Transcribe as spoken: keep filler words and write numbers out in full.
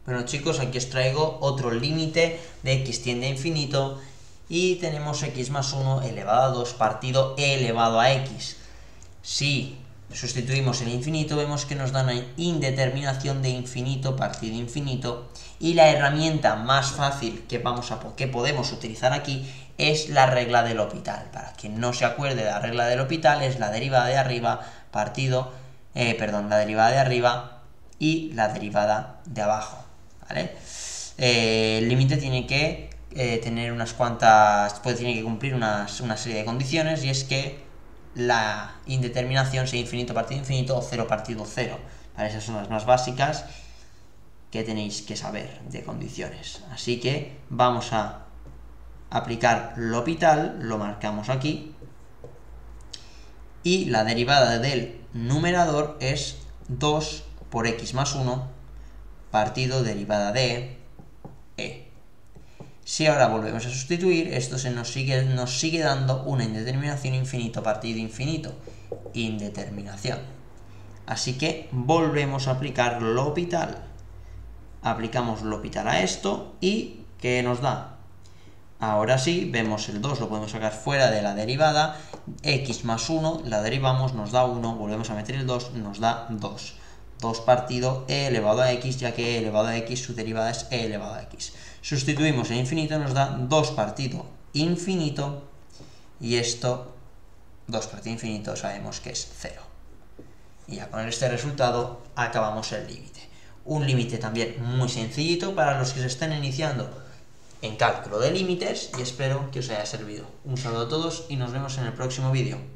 Bueno chicos, aquí os traigo otro límite de x tiende a infinito y tenemos x más uno elevado a dos partido e elevado a x. Si sustituimos el infinito, vemos que nos da una indeterminación de infinito partido infinito, y la herramienta más fácil que, vamos a, que podemos utilizar aquí es la regla del L'Hopital. Para quien no se acuerde de la regla del L'Hopital, es la derivada de arriba partido, eh, perdón, la derivada de arriba y la derivada de abajo, ¿vale? Eh, el límite tiene que eh, tener unas cuantas, pues tiene que cumplir unas, una serie de condiciones, y es que la indeterminación sea infinito partido infinito o cero partido cero, ¿vale? Esas son las más básicas que tenéis que saber de condiciones. Así que vamos a aplicar L'Hopital, lo marcamos aquí, y la derivada del numerador es dos por x más uno partido derivada de e. Si ahora volvemos a sustituir, esto se nos sigue, nos sigue dando una indeterminación infinito partido infinito, indeterminación. Así que volvemos a aplicar L'Hopital. Aplicamos L'Hopital a esto y ¿qué nos da? Ahora sí, vemos el dos, lo podemos sacar fuera de la derivada, x más uno, la derivamos, nos da uno, volvemos a meter el dos, nos da dos. dos partido e elevado a x, ya que e elevado a x, su derivada es e elevado a x. Sustituimos el infinito, nos da dos partido infinito, y esto, dos partido infinito, sabemos que es cero. Y ya con este resultado acabamos el límite. Un límite también muy sencillito para los que se estén iniciando en cálculo de límites, y espero que os haya servido. Un saludo a todos y nos vemos en el próximo vídeo.